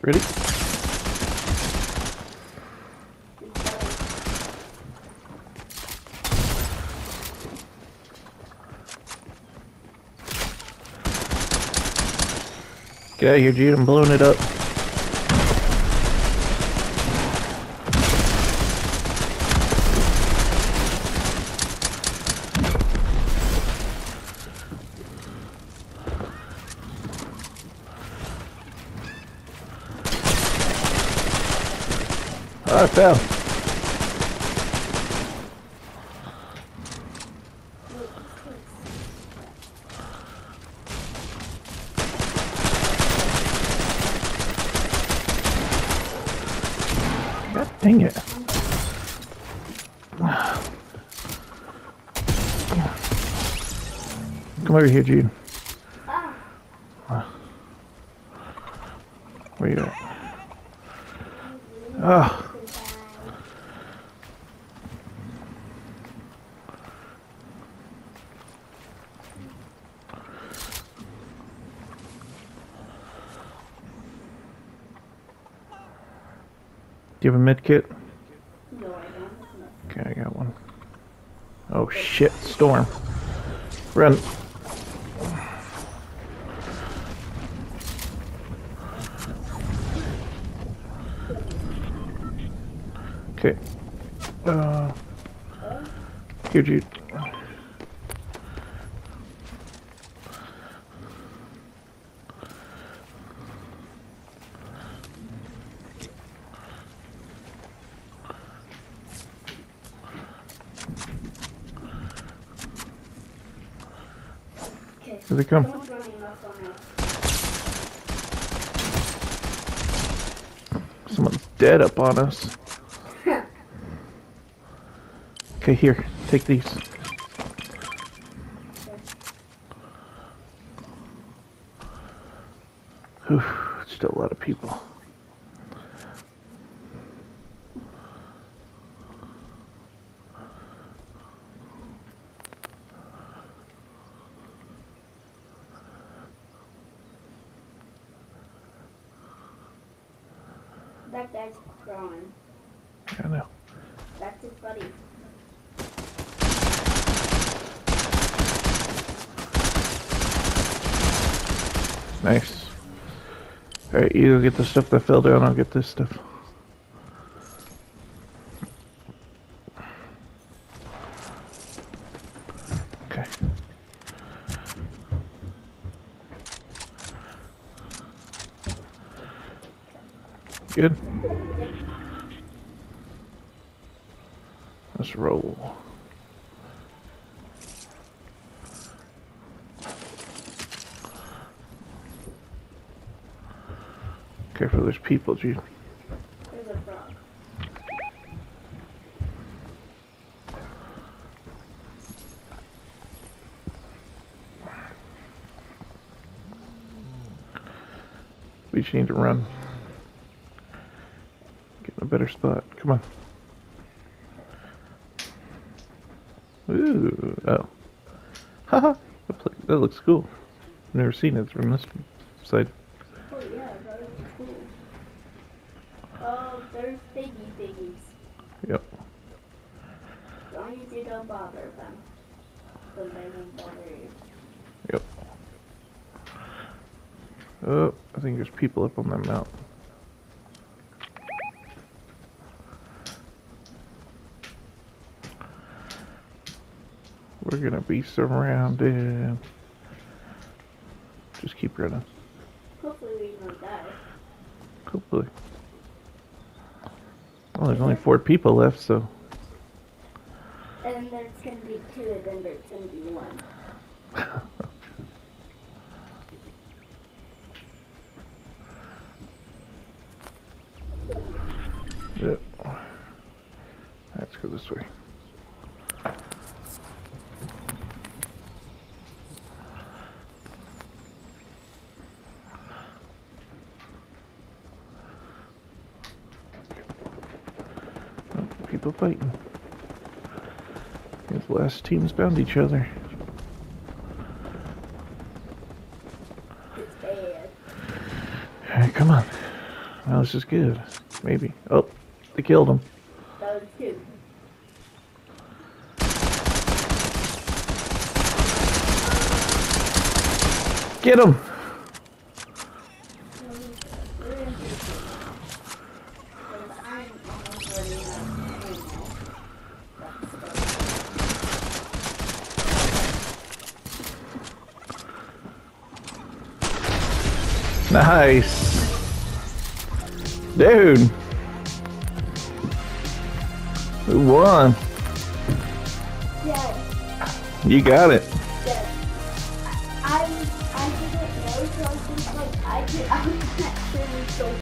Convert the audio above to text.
Ready? Get out of here, Jude. I'm blowing it up. Oh, I fell. God dang it. Come over here, Jude. Where you at? Oh. Do you have a med kit? No, I don't. Okay, I got one. Oh shit, storm. Run. Okay. Here, Jude. Okay. Here they come. Someone's running up on us. Someone's dead up on us. Okay, here. Take these. Whew, still a lot of people. That guy's crawling. I know. That's his buddy. Nice. Alright, you go get the stuff that fell down, I'll get this stuff. Okay. Good. Let's roll. Careful, there's people, Jude. There's a frog. We just need to run. Get in a better spot. Come on. Ooh, oh. Haha, that looks cool. I've never seen it from this side. Oh yeah, that is cool. Oh, there's piggies. Yep. As long as you don't bother them, then they won't bother you. Yep. Oh, I think there's people up on that mountain. We're gonna be surrounded. Just keep running. Hopefully we won't die. Hopefully. Well, there's only 4 people left, so. And then there's gonna be 2, and then there's gonna be 1. Yep. Let's go this way. Oh, people fighting. These last teams found each other. It's bad. Alright, come on. That was just good. Maybe. Oh, they killed him. That was two. Get him! Nice! Dude! Who won? Yes, You got it. yes. I didn't know, so I was just like, I was